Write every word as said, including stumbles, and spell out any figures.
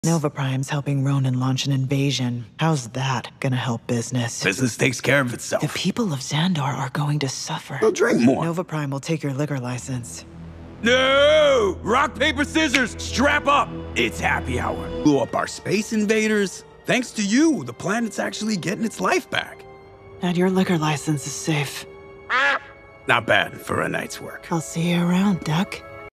Nova Prime's helping Ronan launch an invasion. How's that gonna help business? Business takes care of itself. The people of Xandar are going to suffer. They'll drink more. Nova Prime will take your liquor license. No! Rock, paper, scissors! Strap up! It's happy hour. Blew up our space invaders. Thanks to you, the planet's actually getting its life back. And your liquor license is safe. Not bad for a night's work. I'll see you around, Duck.